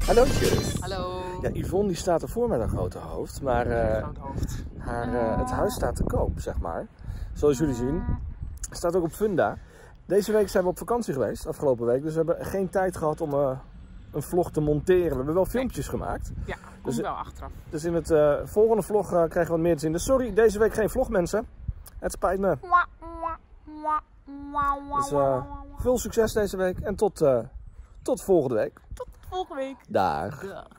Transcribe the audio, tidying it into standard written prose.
Hallootjes. Hallo. Ja, Yvonne die staat er voor met een grote hoofd, maar Groot hoofd. het huis staat te koop, zeg maar. Zoals jullie zien, staat ook op Funda. Deze week zijn we op vakantie geweest, afgelopen week, dus we hebben geen tijd gehad om een vlog te monteren. We hebben wel filmpjes gemaakt. Ja, komt wel achteraf. Dus in het volgende vlog krijgen we wat meer te zien. Dus sorry, deze week geen vlog, mensen. Het spijt me. Dus veel succes deze week en tot volgende week. Tot volgende week. Dag. Dag.